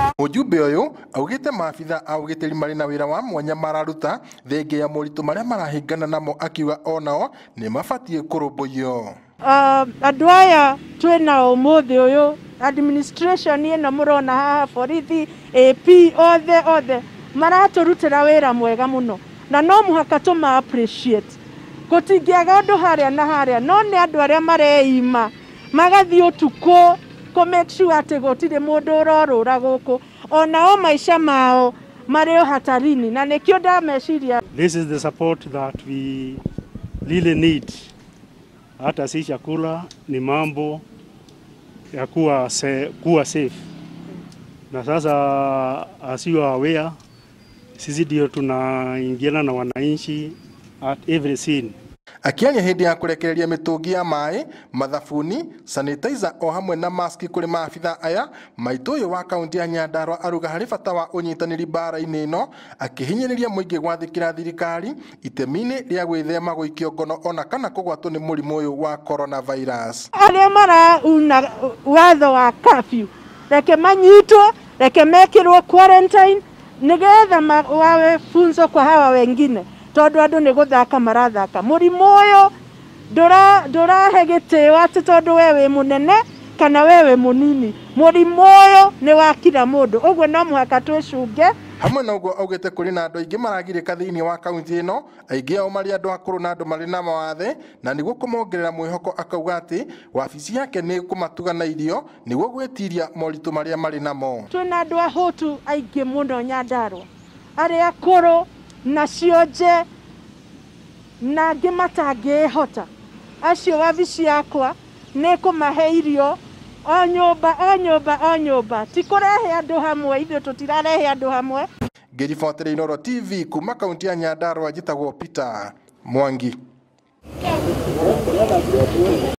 Mujumbe uyu augite maabitha a ugitiri mari na wira wa mwanya mararuta thenge ya moritu maria marahingana namo, akiuga onao ni mabatie kurumbuyo. Andu aya twina umuthi uyu administration ino murona haha, borithi, AP, othe maraturutira wira mwega muno na no muhaka tuma appreciate. Gutingiaga andu haria na haria, no ni andu aria mareima magathii utuku ko make sure ati gutire mundu urorura guku, onao maisha mao mari hatarini, na nikio ndameciria. This is the support that we really need. Hata si chakula, ni mambo ya kuwa safe. Na sasa as you are aware, sisi ndio tunaingiana na wananchi at every scene. Akianya hindi ya kurekereria mitungi ya mai, mathabuni, sanitizer o hamwe na maski kuri maabitha aya, maitu uyu wa kaunti ya Nyandarua aruga hari bata wa unyitaniri bara-ini ino, akihinyiriria muingi gwathikira thirikari itemini ria gwithema guikio ngono ona kana kugwatwo ni murimu uyu wa coronavirus. Aria marauna watho wa curfew, reke manyitwo, reke mekirwo quarantine, nigetha wawe funzo kwa hawa wengine. Tondu andu ni guthaka marathaka. Murimu uyu ndurahe gitio ati tondu wewe munene kana wewe munini. Murimu uyu ni wa kila mundu, uguo no muhaka twicunge. Hamwe na uguo augite kuri na andu aingi maragirika thiini wa kaunti ino, aingi ao mari andu akuru na andu mari na mawathe, na niguo kumongerera mwihoko akauga ati wabici yake ni kumatuga na irio niguo gwetiria moritu maria mari namo. Twina andu ahutu aingi muno Nyandarua, aria akuru na cionje na angĩ matangĩhota. Acio wabici yakwa nĩ kũmahe irio o nyũmba, ti kũrehe andũ hamwe, ithuĩ tũtirarehe andũ hamwe. Ngĩribotera Inooro TV kuma kaunti ya Nyandarua, njĩtagwo Peter Mwangi.